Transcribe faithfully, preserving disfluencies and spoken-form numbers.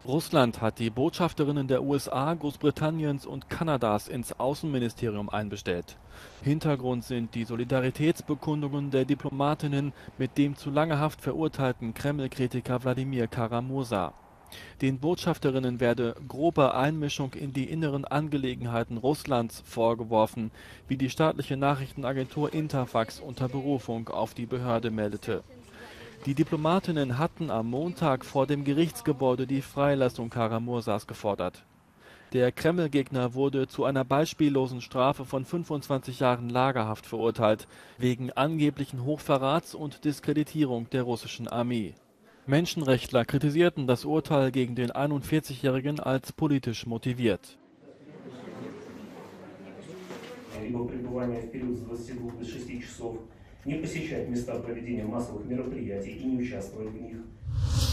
Russland hat die Botschafterinnen der U S A, Großbritanniens und Kanadas ins Außenministerium einbestellt. Hintergrund sind die Solidaritätsbekundungen der Diplomatinnen mit dem zu langer Haft verurteilten Kreml-Kritiker Wladimir Kara-Murza. Den Botschafterinnen werde grobe Einmischung in die inneren Angelegenheiten Russlands vorgeworfen, wie die staatliche Nachrichtenagentur Interfax unter Berufung auf die Behörde meldete. Die Diplomatinnen hatten am Montag vor dem Gerichtsgebäude die Freilassung Kara-Murzas gefordert. Der Kreml-Gegner wurde zu einer beispiellosen Strafe von fünfundzwanzig Jahren Lagerhaft verurteilt, wegen angeblichen Hochverrats und Diskreditierung der russischen Armee. Menschenrechtler kritisierten das Urteil gegen den einundvierzigjährigen als politisch motiviert. Либо пребывание в период с двадцати двух до шести часов, не посещать места проведения массовых мероприятий и не участвовать в них.